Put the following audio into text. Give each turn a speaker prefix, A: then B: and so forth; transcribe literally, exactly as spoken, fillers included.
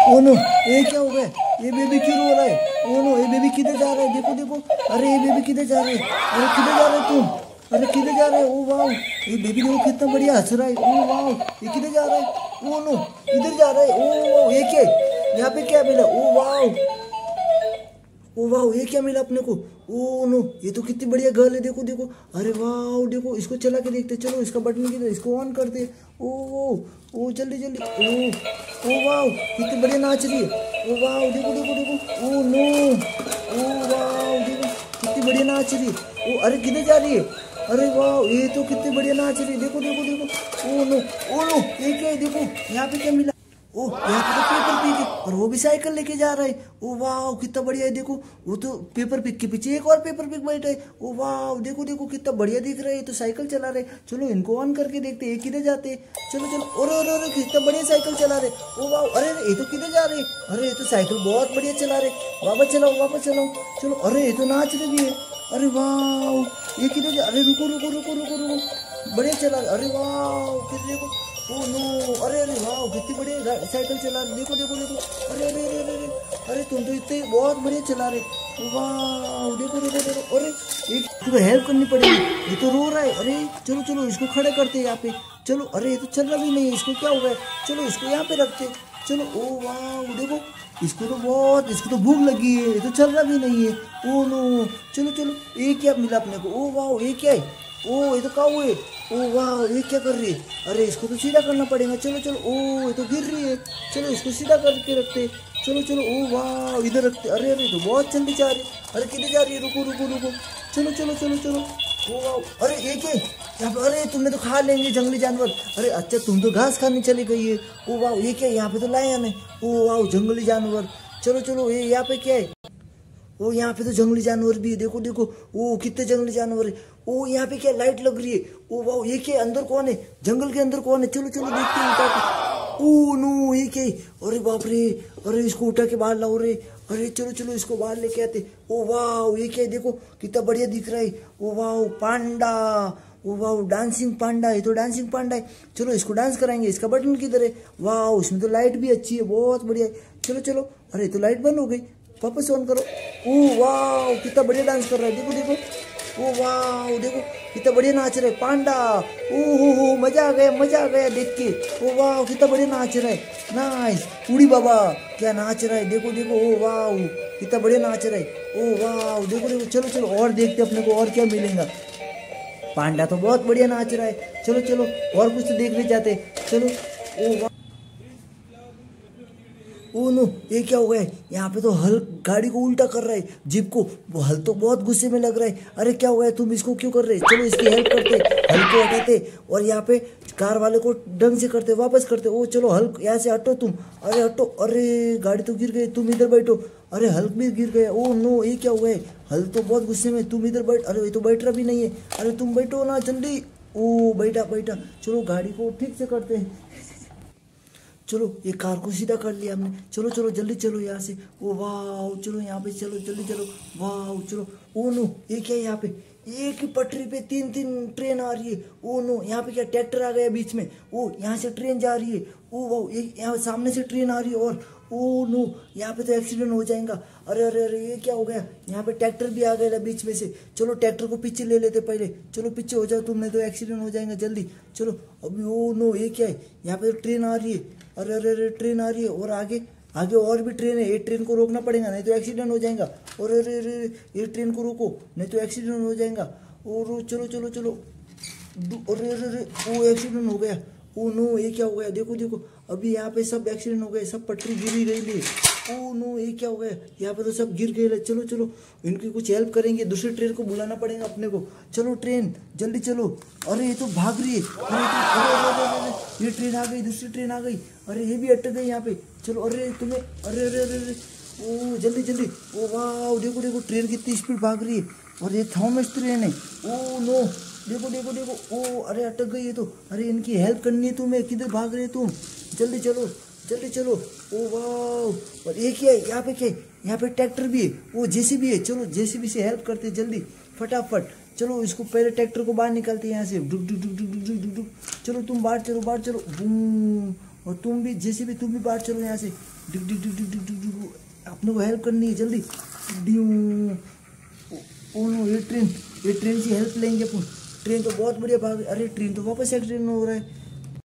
A: ओ नो, ये क्या हो गया? ये बेबी क्यों रो रहा है? ओ नो, ये बेबी किधर जा रहा है? देखो देखो, अरे ये बेबी किधर जा रहा है? अरे किधर जा रहा है तुम? अरे किधर जा रहा है? ओ वाओ, ये बेबी देखो कितना बढ़िया हंस रहा है। ओ वाओ, ये किधर जा रहा है? ओ नो, इधर जा रहा है। ओ वाओ, ये क्या है? यहाँ पे क्या मिला? ओ वाओ, ओ वाह, ये क्या मिला अपने को? ओ नो, ये तो कितनी बढ़िया गर्ल है। देखो देखो, अरे वाह, देखो इसको चला के देखते। चलो इसका बटन किधर, इसको ऑन करते। ओ ओ जल्दी जल्दी। ओ ओ वाह, कितनी बढ़िया नाच रही है। ओ वाह, देखो देखो देखो। ओ नो, ओ वाह, देखो कितनी बढ़िया नाच रही है। ओ अरे किधर जा रही है? अरे वाह, ये तो कितनी बढ़िया नाच रही है। देखो देखो देखो। ओ नो, ओ नो, ये क्या है? देखो यहाँ पे क्या मिला? ओ यहाँ पे तो पेपर पिक है और वो भी साइकिल लेके जा रहा है। ओ वाह, कितना बढ़िया है। देखो वो तो पेपर पिक के पीछे एक और पेपर पिक बैठा है। ओ वाह, देखो देखो कितना बढ़िया दिख रहा है। तो साइकिल चला रहे। चलो इनको ऑन करके देखते हैं किधर जाते हैं। चलो चलो, अरे अरे अरे कितना बढ़िया साइकिल चला रहे। ओ वाह, अरे ये तो किधर जा रहे? अरे ये तो साइकिल बहुत बढ़िया चला रहे। वापस चलाओ वापस चलाओ। चलो, अरे ये तो नाच रहे भी है। अरे वाह, ये किधर जा? अरे रुको रुको रुको रुको रुको, बढ़िया चला रहे। अरे वाह, किधर देखो। ओ नो, अरे अरे वाह, कितनी बढ़िया साइकिल चला रहे। देखो देखो देखो, अरे अरे अरे अरे अरे तुम तो इतने बहुत बढ़िया चला रहे। वाह, देखो देखो देखो। अरे एक तो हेल्प करनी पड़ेगी, ये तो रो रहा है। अरे चलो चलो, इसको खड़े करते हैं यहाँ पे। चलो, अरे ये तो चल रहा भी नहीं है, इसको क्या हो गया? चलो इसको यहाँ पे रखते। चलो, ओ वाह, देखो इसको तो बहुत, इसको तो भूख लगी है, ये तो चल रहा भी नहीं है। ओ नो, चलो चलो, ये क्या मिला अपने को? ओ वाह, ये क्या है? ओ ये तो काऊ है। ओ वाह, ये क्या कर रही है? अरे इसको तो सीधा करना पड़ेगा। चलो चलो, ओ ये तो गिर रही है। चलो इसको सीधा करके रखते। चलो चलो, ओ वाह, इधर रखते। अरे अरे तो बहुत जल्दी जा रही है। अरे किधर जा रही है? रुको रुको रुको। चलो चलो चलो चलो। ओ वाह, अरे ये क्या यहाँ पे? अरे तुमने तो खा लेंगे जंगली जानवर। अरे अच्छा, तुम तो घास खाने चली गई है। ओ वाह, ये क्या यहाँ पे? तो लायन है। ओ वाह, जंगली जानवर। चलो चलो, ये यहाँ पे क्या है? ओ यहाँ पे तो जंगली जानवर भी है। देखो देखो, ओ कितने जंगली जानवर है। ओ यहाँ पे क्या लाइट लग रही है? ओ वाह, ये क्या अंदर कौन है? जंगल के अंदर कौन है? चलो चलो देखते हैं उठा के। ओ नो, ये क्या है? अरे बाप रे, अरे इसको उठा के बाहर लाओ रे। अरे चलो चलो, इसको बाहर लेके आते। ओ वाह, ये क्या है? देखो कितना बढ़िया दिख रहा है। ओ वाह, पांडा। ओ वाह, डांसिंग पांडा है। तो डांसिंग पांडा है। चलो इसको डांस कराएंगे। इसका बटन किधर है? वाह, इसमें तो लाइट भी अच्छी है, बहुत बढ़िया है। चलो चलो, अरे तो लाइट बंद हो गई, वापस ऑन करो। ओ वाह, कितना बढ़िया डांस कर रहा है। देखो देखो। ओ वाह, देखो कितना बढ़िया नाच रहा है पांडा। ओ हो हो, मजा आ गया, मजा आ गया देख के। ओ वाह, कितना बढ़िया नाच रहा है। नाइस, उड़ी बाबा क्या नाच रहा है। देखो देखो, ओ वाह, कितना बढ़िया नाच रहा है। ओ वाह, देखो देखो। चलो चलो, और देखते अपने को और क्या मिलेगा। पांडा तो बहुत बढ़िया नाच रहा है। चलो चलो, और कुछ तो देखने जाते। चलो, ओ वाह, ओ नो, ये क्या हो गया है? यहाँ पे तो हल गाड़ी को उल्टा कर रहा है, जीप को। वो हल तो बहुत गुस्से में लग रहा है। अरे क्या हो गया? तुम इसको क्यों कर रहे? चलो इसकी हेल्प करते, हल को हटाते और यहाँ पे कार वाले को ढंग से करते, वापस करते। ओ चलो, हल यहाँ से हटो तुम। अरे हटो। अरे गाड़ी तो गिर गई, तुम इधर बैठो। अरे हल भी गिर गया। ओ नो, ये क्या हुआ है? हल तो बहुत गुस्से में, तुम इधर बैठ। अरे ये तो बैठ रहा भी नहीं है। अरे तुम बैठो ना जल्दी। ओ बैठा बैठा। चलो गाड़ी को ठीक से करते हैं। चलो, ये कार को सीधा कर लिया हमने। चलो चलो जल्दी चलो यहाँ से। ओ वाह, चलो यहाँ पे चलो, जल्दी चलो। वाह चलो। ओ नो, ये क्या है यहाँ पे? एक ही पटरी पे तीन तीन ट्रेन आ रही है। ओ नो, यहाँ पे क्या ट्रैक्टर आ गया बीच में? ओ यहाँ से ट्रेन जा रही है। ओ वाह, ये यहाँ सामने से ट्रेन आ रही है। और ओ नो, यहाँ पे तो एक्सीडेंट हो जाएगा। अरे अरे अरे, ये क्या हो गया? यहाँ पे ट्रैक्टर भी आ गया बीच में से। चलो ट्रैक्टर को पीछे ले लेते पहले। चलो पीछे हो जाओ, तुमने तो एक्सीडेंट हो जाएगा जल्दी। चलो अभी। ओ नो, ये क्या है? यहाँ पे तो ट्रेन आ रही है। अरे अरे अरे, ट्रेन आ रही है। और आगे आगे और भी ट्रेन है। ये ट्रेन को रोकना पड़ेगा, नहीं तो एक्सीडेंट हो जाएगा। और अरे अरे, ये ट्रेन को रोको, नहीं तो एक्सीडेंट हो जाएगा। और चलो चलो चलो। अरे अरे अरे, वो एक्सीडेंट हो गया। ओ नो, ये क्या हो गया? देखो देखो, अभी यहाँ पे सब एक्सीडेंट हो गए, सब पटरी गिरी गई थी। ओ नो, ये क्या हो गया? यहाँ पे तो सब गिर गए। चलो चलो, इनकी कुछ हेल्प करेंगे। दूसरी ट्रेन को बुलाना पड़ेगा अपने को। चलो ट्रेन जल्दी चलो। अरे ये तो भाग रही है। अरे अरे अरे अरे, ये ट्रेन आ गई, दूसरी ट्रेन आ गई। अरे ये भी अटक गई यहाँ पे। चलो, अरे तुम्हें, अरे अरे अरे अरे, ओ जल्दी जल्दी। ओ वाह, देखो देखो, ट्रेन कितनी स्पीड भाग रही है। और ये थॉमस ट्रेन है। ओ नो, देखो देखो देखो। ओ अरे अटक गई है तो। अरे इनकी हेल्प करनी है तुम्हें, किधर भाग रहे तुम? जल्दी चलो जल्दी चलो। ओ वाह, और ये क्या है यहाँ पे? क्या है यहाँ पे? ट्रैक्टर भी है, वो जेसीबी है। चलो जेसीबी से हेल्प करते जल्दी फटाफट। चलो इसको पहले ट्रैक्टर को बाहर निकालते हैं यहाँ से। डुक डुक डुक डुक डुक डुक डुक। चलो तुम बाहर चलो, बाहर चलो। बूम। और तुम भी जैसे भी तुम भी बाहर चलो यहाँ से। डिग डिग डिग डिग डिग डिग डिग अपने को हेल्प करनी है जल्दी। ड्यू ओ नो ये ट्रेन ये ट्रेन से हेल्प लेंगे अपन। ट्रेन तो बहुत बढ़िया भाग। अरे ट्रेन तो वापस एक्सीडेंट हो रहा है।